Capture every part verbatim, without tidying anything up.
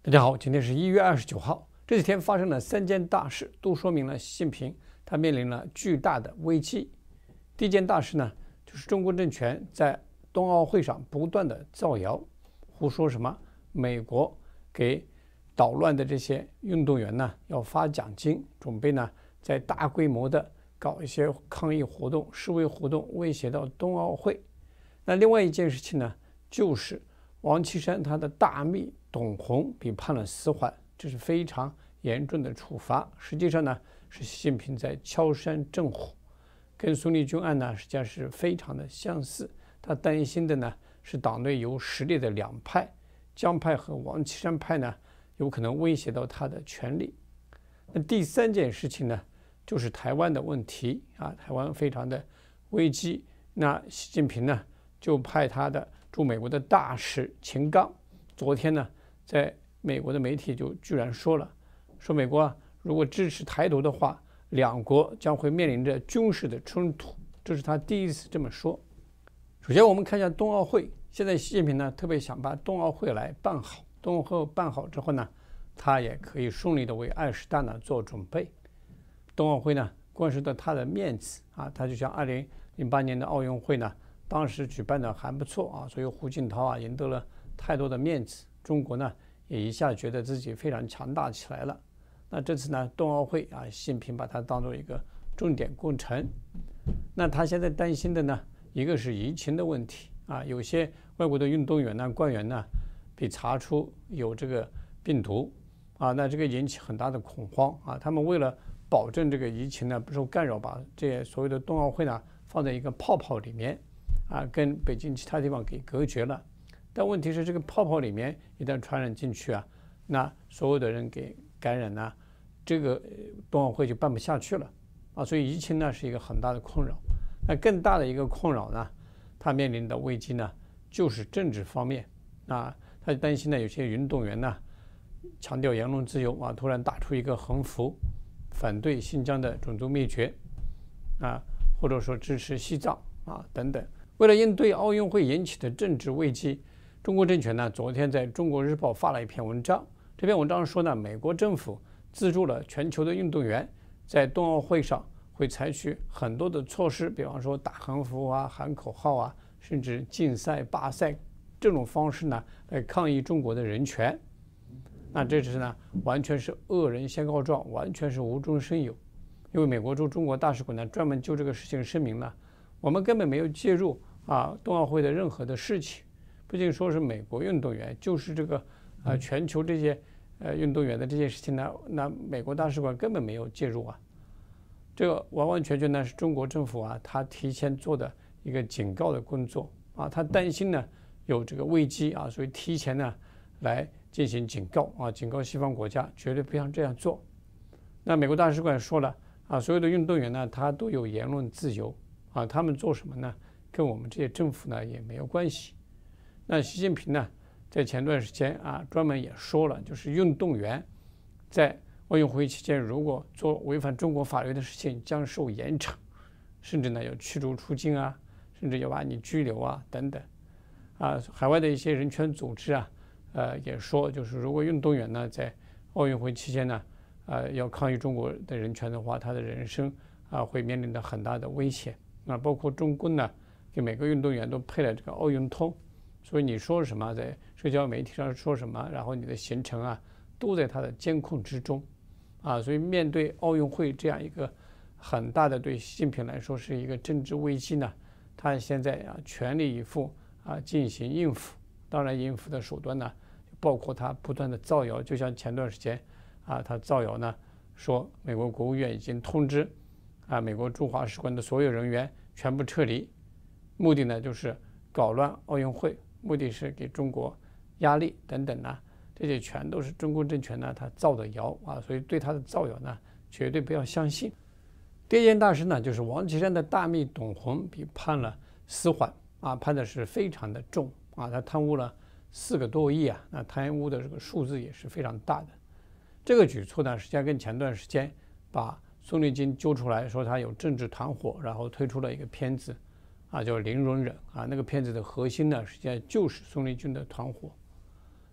大家好，今天是一月二十九号。这几天发生了三件大事，都说明了习近平他面临了巨大的危机。第一件大事呢，就是中国政权在冬奥会上不断的造谣，胡说什么美国给捣乱的这些运动员呢要发奖金，准备呢在大规模的搞一些抗议活动、示威活动，威胁到冬奥会。那另外一件事情呢，就是王岐山他的大秘董宏被判了死缓，这是非常严重的处罚。实际上呢，是习近平在敲山震虎，跟孙立军案呢实际上是非常的相似。他担心的呢是党内有实力的两派，江派和王岐山派呢有可能威胁到他的权利。那第三件事情呢，就是台湾的问题啊，台湾非常的危机。那习近平呢就派他的驻美国的大使秦刚，昨天呢，在美国的媒体就居然说了，说美国啊，如果支持台独的话，两国将会面临着军事的冲突。这是他第一次这么说。首先，我们看一下冬奥会。现在习近平呢，特别想把冬奥会来办好。冬奥会办好之后呢，他也可以顺利的为二十大呢做准备。冬奥会呢，关系到他的面子啊，他就像二零零八年的奥运会呢。当时举办的还不错啊，所以胡锦涛啊赢得了太多的面子，中国呢也一下觉得自己非常强大起来了。那这次呢冬奥会啊，习近平把它当做一个重点工程。那他现在担心的呢，一个是疫情的问题啊，有些外国的运动员呢、官员呢被查出有这个病毒啊，那这个引起很大的恐慌啊。他们为了保证这个疫情呢不受干扰，把这些所有的冬奥会呢放在一个泡泡里面。啊，跟北京其他地方给隔绝了，但问题是这个泡泡里面一旦传染进去啊，那所有的人给感染呢，这个冬奥会就办不下去了啊，所以疫情呢是一个很大的困扰。那更大的一个困扰呢，他面临的危机呢就是政治方面啊，他担心呢有些运动员呢强调言论自由啊，突然打出一个横幅，反对新疆的种族灭绝啊，或者说支持西藏啊等等。为了应对奥运会引起的政治危机，中国政权呢昨天在中国日报发了一篇文章。这篇文章说呢，美国政府资助了全球的运动员，在冬奥会上会采取很多的措施，比方说打横幅啊、喊口号啊，甚至禁赛、罢赛这种方式呢，来抗议中国的人权。那这是呢，完全是恶人先告状，完全是无中生有。因为美国驻中国大使馆呢专门就这个事情声明了，我们根本没有介入。啊，冬奥会的任何的事情，不仅说是美国运动员，就是这个啊全球这些呃运动员的这些事情呢，那美国大使馆根本没有介入啊。这个完完全全呢是中国政府啊，他提前做的一个警告的工作啊，他担心呢有这个危机啊，所以提前呢来进行警告啊，警告西方国家绝对不要这样做。那美国大使馆说了啊，所有的运动员呢，他都有言论自由啊，他们做什么呢？跟我们这些政府呢也没有关系。那习近平呢，在前段时间啊，专门也说了，就是运动员在奥运会期间如果做违反中国法律的事情，将受严惩，甚至呢要驱逐出境啊，甚至要把你拘留啊等等。啊，海外的一些人权组织啊，呃也说，就是如果运动员呢在奥运会期间呢，呃要抗议中国的人权的话，他的人生啊会面临着很大的危险。那包括中共呢，给每个运动员都配了这个奥运通，所以你说什么，在社交媒体上说什么，然后你的行程啊，都在他的监控之中，啊，所以面对奥运会这样一个很大的对习近平来说是一个政治危机呢，他现在啊全力以赴啊进行应付。当然，应付的手段呢，包括他不断的造谣，就像前段时间啊，他造谣呢说美国国务院已经通知啊美国驻华使馆的所有人员全部撤离。目的呢就是搞乱奥运会，目的是给中国压力等等呢，这些全都是中共政权呢他造的谣啊，所以对他的造谣呢绝对不要相信。第二件大事呢，就是王岐山的大秘董宏被判了死缓啊，判的是非常的重啊，他贪污了四个多亿啊，那贪污的这个数字也是非常大的。这个举措呢，实际上跟前段时间把孙立军揪出来说他有政治团伙，然后推出了一个片子。啊，叫零容忍啊，那个片子的核心呢，实际上就是孙立军的团伙。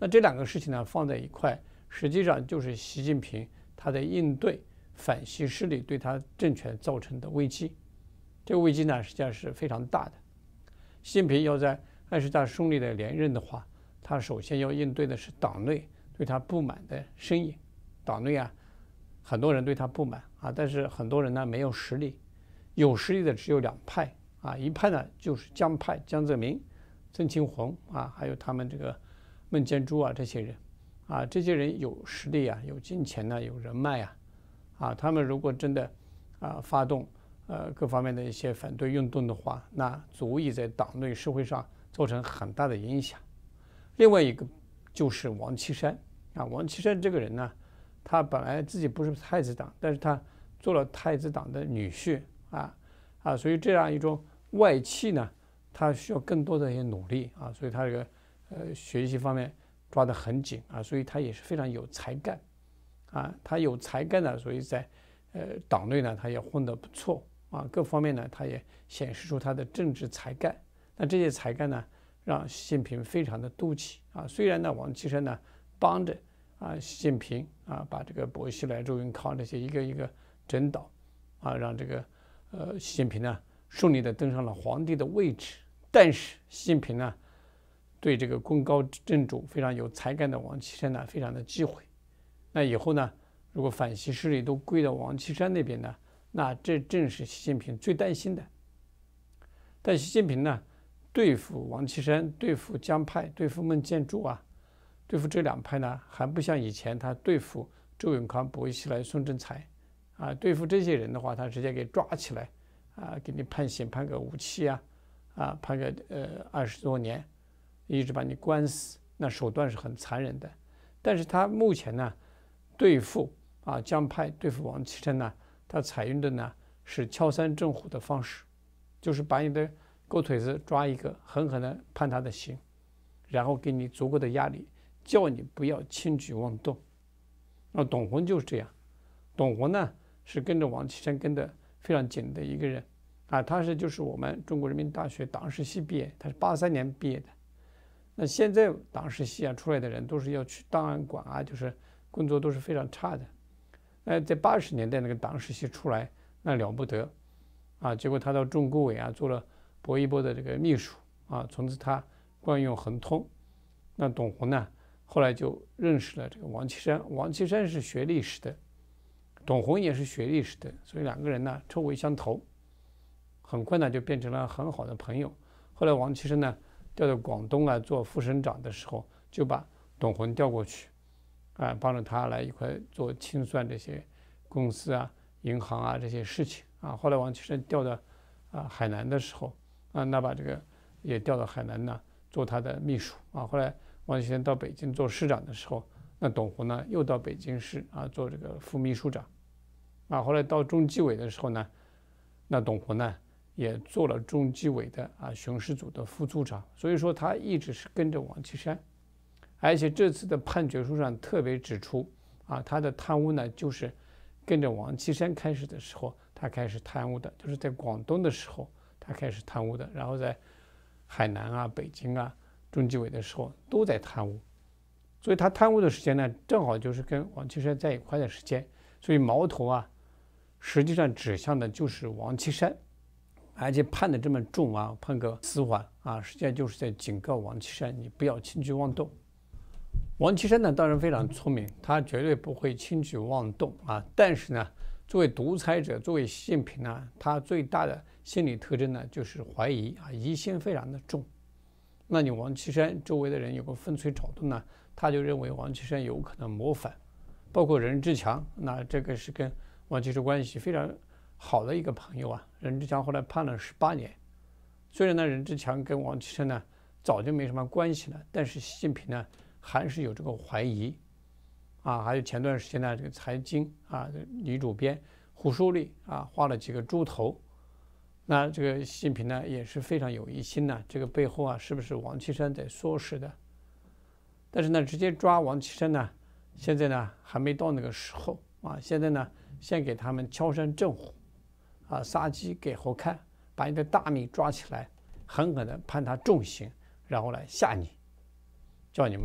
那这两个事情呢放在一块，实际上就是习近平他在应对反习势力对他政权造成的危机。这个危机呢实际上是非常大的。习近平要在二十大顺利的连任的话，他首先要应对的是党内对他不满的声音。党内啊，很多人对他不满啊，但是很多人呢没有实力，有实力的只有两派啊，一派呢就是江派，江泽民、曾庆红啊，还有他们这个孟建柱啊这些人啊，这些人有实力啊，有金钱呢、啊，有人脉啊，啊，他们如果真的啊发动呃各方面的一些反对运动的话，那足以在党内社会上造成很大的影响。另外一个就是王岐山啊，王岐山这个人呢，他本来自己不是太子党，但是他做了太子党的女婿啊啊，所以这样一种外戚呢，他需要更多的一些努力啊，所以他这个呃学习方面抓得很紧啊，所以他也是非常有才干啊，他有才干呢，所以在呃党内呢，他也混得不错啊，各方面呢，他也显示出他的政治才干。那这些才干呢，让习近平非常的妒忌啊。虽然呢，王岐山呢帮着啊习近平啊把这个薄熙来、周永康这些一个一个整倒啊，让这个呃习近平呢顺利的登上了皇帝的位置。但是习近平呢对这个功高震主、非常有才干的王岐山呢非常的忌讳。那以后呢，如果反习势力都归到王岐山那边呢，那这正是习近平最担心的。但习近平呢，对付王岐山、对付江派、对付孟建柱啊，对付这两派呢，还不像以前他对付周永康、薄熙来、孙政才啊，对付这些人的话，他直接给抓起来啊，给你判刑，判个无期啊，啊，判个呃二十多年，一直把你关死，那手段是很残忍的。但是他目前呢，对付啊江派、对付王岐山呢，他采用的呢是敲山震虎的方式，就是把你的狗腿子抓一个，狠狠的判他的刑，然后给你足够的压力，叫你不要轻举妄动。那董宏就是这样，董宏呢是跟着王岐山跟得非常紧的一个人啊，他是就是我们中国人民大学党史系毕业，他是八三年毕业的。那现在党史系啊出来的人都是要去档案馆啊，就是工作都是非常差的。那在八十年代那个党史系出来那了不得啊，结果他到中顾委啊做了薄一波的这个秘书啊，从此他惯用亨通。那董宏呢后来就认识了这个王岐山，王岐山是学历史的，董宏也是学历史的，所以两个人呢臭味相投，很快呢就变成了很好的朋友。后来王岐山呢调到广东啊做副省长的时候，就把董宏调过去啊，帮着他来一块做清算这些公司啊、银行啊这些事情啊。后来王岐山调到啊海南的时候啊，那把这个也调到海南呢做他的秘书啊。后来王岐山到北京做市长的时候，那董宏呢又到北京市啊做这个副秘书长啊。后来到中纪委的时候呢，那董宏呢也做了中纪委的啊巡视组的副组长，所以说他一直是跟着王岐山。而且这次的判决书上特别指出啊，他的贪污呢就是跟着王岐山开始的时候他开始贪污的，就是在广东的时候他开始贪污的，然后在海南啊、北京啊、中纪委的时候都在贪污。所以他贪污的时间呢正好就是跟王岐山在一块的时间，所以矛头啊实际上指向的就是王岐山。而且判的这么重啊，判个死缓啊，实际上就是在警告王岐山，你不要轻举妄动。王岐山呢，当然非常聪明，他绝对不会轻举妄动啊。但是呢，作为独裁者，作为习近平呢，他最大的心理特征呢，就是怀疑啊，疑心非常的重。那你王岐山周围的人有个风吹草动呢，他就认为王岐山有可能谋反，包括任志强，那这个是跟王岐山关系非常好的一个朋友啊。任志强后来判了十八年，虽然呢任志强跟王岐山呢早就没什么关系了，但是习近平呢还是有这个怀疑啊。还有前段时间呢，这个财经啊女主编胡舒丽啊画了几个猪头，那这个习近平呢也是非常有疑心呢，这个背后啊是不是王岐山在唆使的？但是呢，直接抓王岐山呢，现在呢还没到那个时候啊。现在呢，先给他们敲山震虎啊，杀鸡给猴看，把你的大米抓起来，狠狠的判他重刑，然后来吓你，叫你们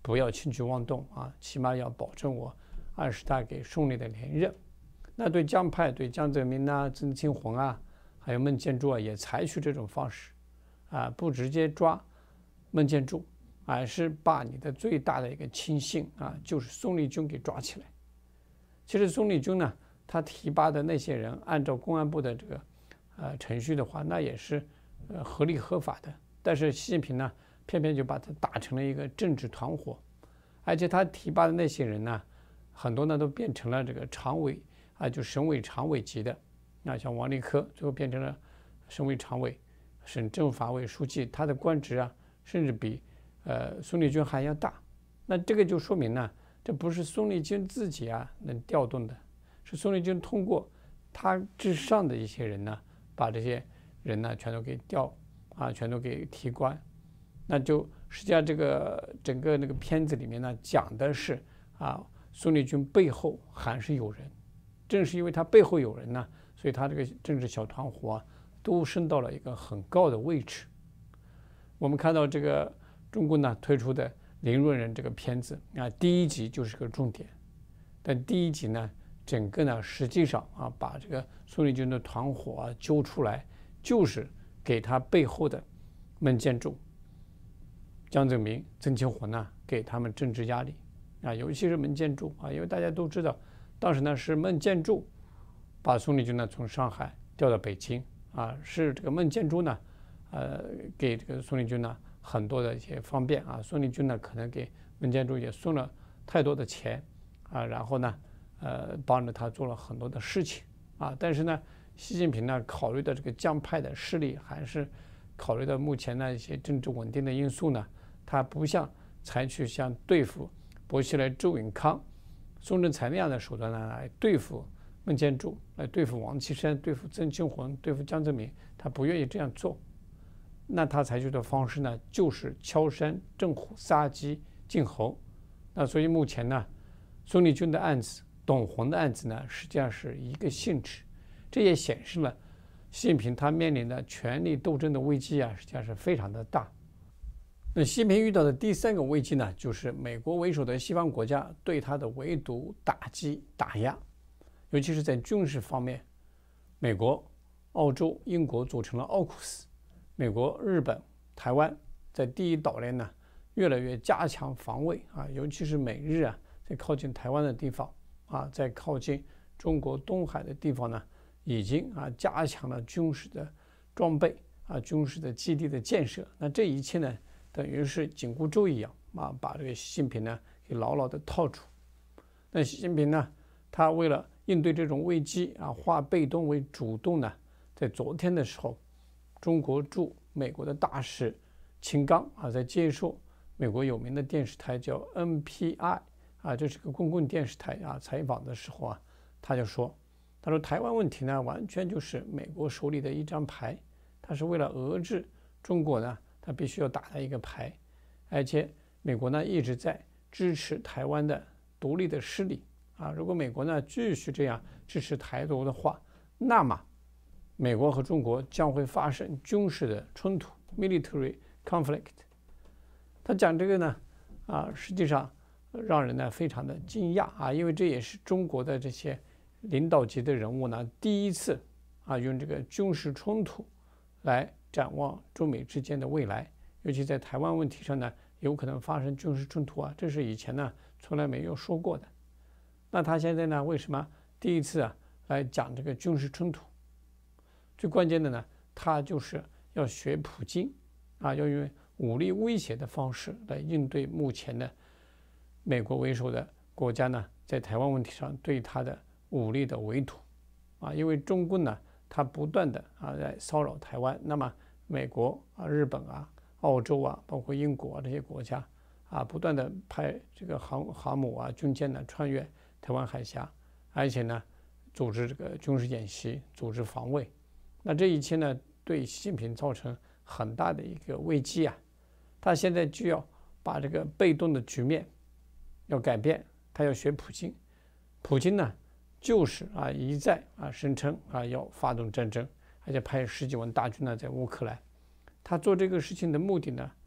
不要轻举妄动啊，起码要保证我二十大给顺利的连任。那对江派、对江泽民啊、曾庆红啊，还有孟建柱啊，也采取这种方式啊，不直接抓孟建柱，而是把你的最大的一个亲信啊，就是孙立军给抓起来。其实孙立军呢，他提拔的那些人，按照公安部的这个呃程序的话，那也是呃合理合法的。但是习近平呢，偏偏就把它打成了一个政治团伙，而且他提拔的那些人呢，很多呢都变成了这个常委啊，就省委常委级的。那像王立科最后变成了省委常委、省政法委书记，他的官职啊，甚至比呃孙立军还要大。那这个就说明呢，这不是孙立军自己啊能调动的，是孙立军通过他之上的一些人呢，把这些人呢全都给调啊，全都给提官。那就实际上这个整个那个片子里面呢，讲的是啊，孙立军背后还是有人，正是因为他背后有人呢，所以他这个政治小团伙啊，都升到了一个很高的位置。我们看到这个中共呢推出的《林润人》这个片子啊，第一集就是个重点，但第一集呢，整个呢实际上啊，把这个孙立军的团伙啊揪出来，就是给他背后的孟建柱、江泽民、曾庆红呢，给他们政治压力啊，尤其是孟建柱啊，因为大家都知道，当时呢是孟建柱把孙立军呢从上海调到北京啊，是这个孟建柱呢，呃，给这个孙立军呢很多的一些方便啊，孙立军呢可能给孟建柱也送了太多的钱啊，然后呢，呃，帮着他做了很多的事情啊，但是呢，习近平呢考虑到这个江派的势力，还是考虑到目前的一些政治稳定的因素呢，他不像采取像对付薄熙来、周永康、宋振才那样的手段呢来对付孟建柱，来对付王岐山、对付曾庆红、对付江泽民，他不愿意这样做。那他采取的方式呢，就是敲山震虎、杀鸡儆猴。那所以目前呢，孙立军的案子、董宏的案子呢，实际上是一个性质。这也显示了习近平他面临的权力斗争的危机啊，实际上是非常的大。那习近平遇到的第三个危机呢，就是美国为首的西方国家对他的围堵、打击、打压，尤其是在军事方面，美国、澳洲、英国组成了奥库斯，美国、日本、台湾在第一岛链呢，越来越加强防卫啊，尤其是美日啊，在靠近台湾的地方啊，在靠近中国东海的地方呢，已经啊加强了军事的装备啊，军事的基地的建设。那这一切呢，等于是紧箍咒一样啊，把这个习近平呢给牢牢的套住。那习近平呢，他为了应对这种危机啊，化被动为主动呢，在昨天的时候，中国驻美国的大使秦刚啊，在接受美国有名的电视台叫 N P R 啊，这是个公共电视台啊，采访的时候啊，他就说，他说台湾问题呢，完全就是美国手里的一张牌，他是为了遏制中国呢，他必须要打他一个牌，而且美国呢一直在支持台湾的独立的势力啊，如果美国呢继续这样支持台独的话，那么美国和中国将会发生军事的冲突 （military conflict）。他讲这个呢，啊，实际上让人呢非常的惊讶啊，因为这也是中国的这些领导级的人物呢第一次啊用这个军事冲突来展望中美之间的未来，尤其在台湾问题上呢，有可能发生军事冲突啊，这是以前呢从来没有说过的。那他现在呢，为什么第一次啊来讲这个军事冲突？最关键的呢，他就是要学普京啊，要用武力威胁的方式来应对目前的美国为首的国家呢，在台湾问题上对他的武力的围堵啊，因为中共呢，他不断的啊在骚扰台湾，那么美国啊、日本啊、澳洲啊，包括英国啊这些国家啊，不断的派这个航航母啊、军舰呢穿越台湾海峡，而且呢，组织这个军事演习，组织防卫。那这一切呢，对习近平造成很大的一个危机啊！他现在就要把这个被动的局面要改变，他要学普京。普京呢，就是啊一再啊声称啊要发动战争，而且派十几万大军呢在乌克兰。他做这个事情的目的呢，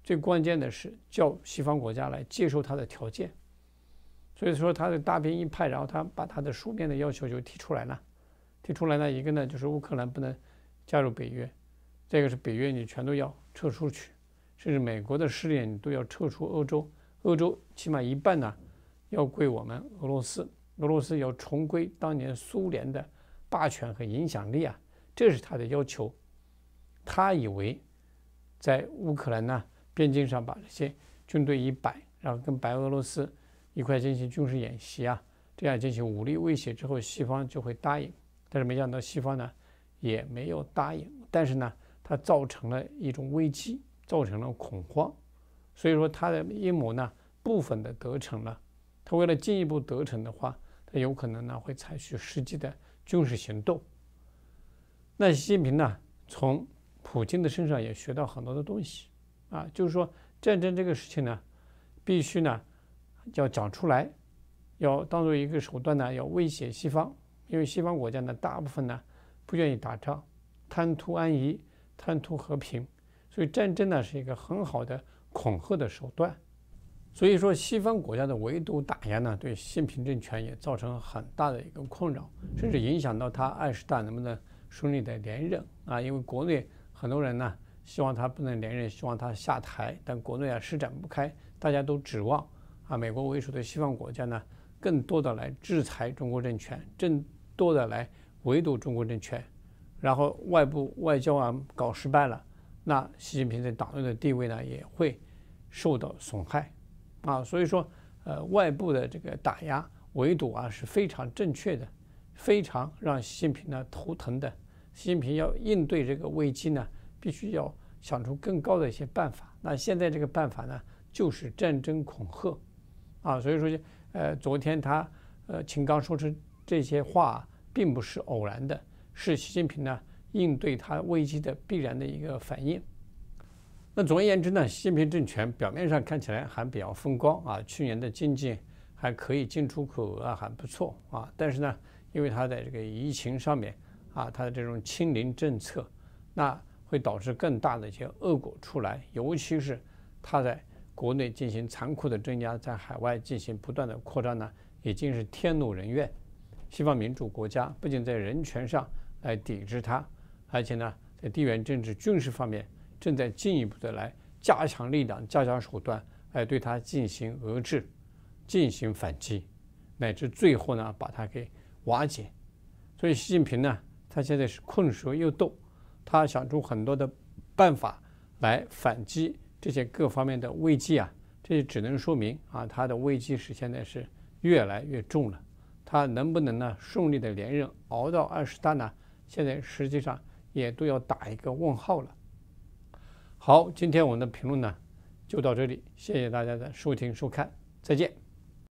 最关键的是叫西方国家来接受他的条件。所以说他的大兵一派，然后他把他的书面的要求就提出来了。提出来呢，一个呢就是乌克兰不能加入北约，这个是北约你全都要撤出去，甚至美国的势力你都要撤出欧洲，欧洲起码一半呢要归我们俄罗斯，俄罗斯要重归当年苏联的霸权和影响力啊，这是他的要求。他以为在乌克兰呢边境上把这些军队一摆，然后跟白俄罗斯一块进行军事演习啊，这样进行武力威胁之后，西方就会答应。但是没想到西方呢也没有答应，但是呢它造成了一种危机，造成了恐慌，所以说他的阴谋呢部分的得逞了。他为了进一步得逞的话，他有可能呢会采取实际的军事行动。那习近平呢从普京的身上也学到很多的东西啊，就是说战争这个事情呢必须呢要讲出来，要当做一个手段呢要威胁西方。因为西方国家呢，大部分呢不愿意打仗，贪图安逸，贪图和平，所以战争呢是一个很好的恐吓的手段。所以说，西方国家的围堵打压呢，对习近平政权也造成很大的一个困扰，甚至影响到他二十大能不能顺利的连任啊。因为国内很多人呢希望他不能连任，希望他下台，但国内啊施展不开，大家都指望啊美国为首的西方国家呢更多的来制裁中国政权，更多的来围堵中国政权，然后外部外交啊搞失败了，那习近平在党内的地位呢也会受到损害啊。所以说，呃，外部的这个打压围堵啊是非常正确的，非常让习近平呢头疼的。习近平要应对这个危机呢，必须要想出更高的一些办法。那现在这个办法呢，就是战争恐吓啊。所以说，呃，昨天他呃秦刚说出这些话并不是偶然的，是习近平呢应对他危机的必然的一个反应。那总而言之呢，习近平政权表面上看起来还比较风光啊，去年的经济还可以，进出口额啊还不错啊，但是呢，因为他在这个疫情上面啊，他的这种清零政策，那会导致更大的一些恶果出来，尤其是他在国内进行残酷的镇压，在海外进行不断的扩张呢，已经是天怒人怨。西方民主国家不仅在人权上来抵制它，而且呢，在地缘政治、军事方面正在进一步的来加强力量、加强手段，来对它进行遏制、进行反击，乃至最后呢把它给瓦解。所以习近平呢，他现在是困蛇又斗，他想出很多的办法来反击这些各方面的危机啊，这只能说明啊，他的危机是现在是越来越重了。他能不能呢顺利的连任，熬到二十大呢？现在实际上也都要打一个问号了。好，今天我们的评论呢就到这里，谢谢大家的收听收看，再见。